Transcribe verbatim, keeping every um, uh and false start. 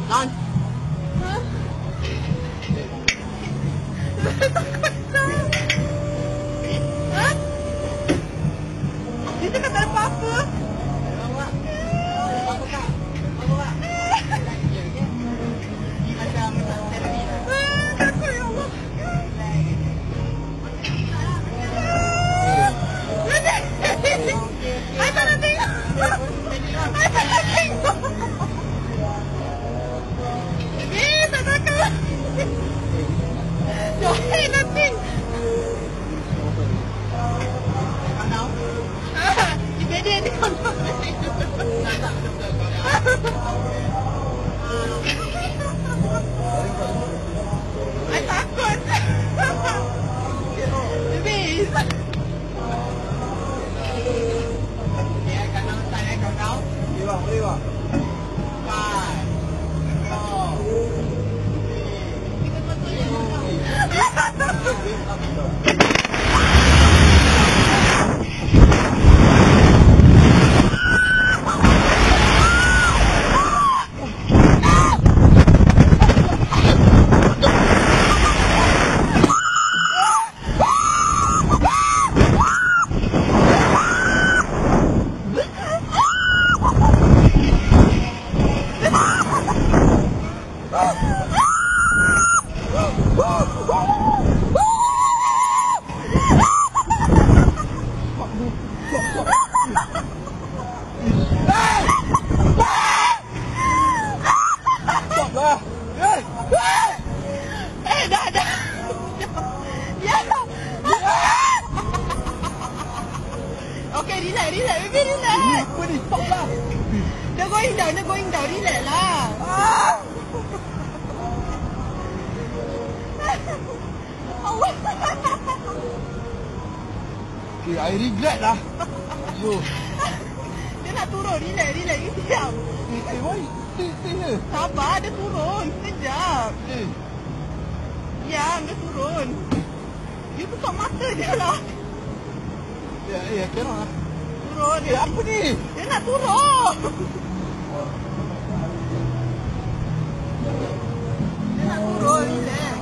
Launch. Hah? Takut tak? Hah? Dia cakap tak ada apa-apa. Awak. Apa tak? Awak. Macam selfie lah. Takut ya Allah. I tak nak tengok. I tak nak tengok. Eh, tak takut. Johin nanti. Kau Dia dia ni kondom. tak tak betul kau. I takut. Baby. Okay, I akan nampak eh kau. Boleh bang, boleh bang. Five. Four. Eh, dah, dah. Ya. Okay, relax, relax. Baby, relax. Apa ni? Stop lah. They're going down, they're going down. Relax lah. Allah. Okay, I regret lah. Yo. Dia nak turun. Relax, relax. Sekejap. Eh, eh, why? Stay, stay here. Sabar, dia turun. Sekejap. Eh, Ya, dia turun. You tutup mata je lah. eh, eh, I cannot lah. Turun. Eh, apa ni? Dia nak turun. Dia nak turun, relax.